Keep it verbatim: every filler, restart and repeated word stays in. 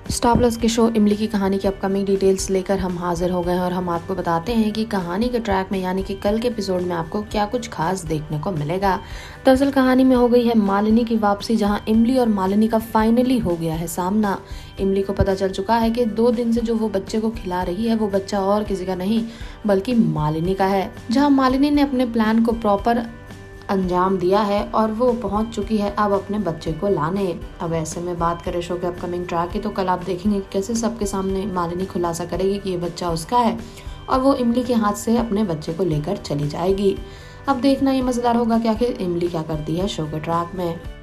Star plus के show इमली की कहानी की अपकमिंग डिटेल्स लेकर हम हाजिर हो गए हैं और हम आपको बताते हैं कि कहानी के ट्रैक में यानी कि कल के एपिसोड में आपको क्या कुछ खास देखने को मिलेगा। दरअसल कहानी में हो गई है मालिनी की वापसी, जहां इमली और मालिनी का फाइनली हो गया है सामना। इमली को पता चल चुका है कि दो दिन से जो वो बच्चे को खिला रही है वो बच्चा और किसी का नहीं बल्कि मालिनी का है। जहाँ मालिनी ने अपने प्लान को प्रॉपर अंजाम दिया है और वो पहुंच चुकी है अब अपने बच्चे को लाने। अब ऐसे में बात करें शो के अपकमिंग ट्रैक की, तो कल आप देखेंगे कि कैसे सबके सामने मालिनी खुलासा करेगी कि ये बच्चा उसका है और वो इमली के हाथ से अपने बच्चे को लेकर चली जाएगी। अब देखना ये मजेदार होगा कि आखिर इमली क्या करती है शो के ट्रैक में।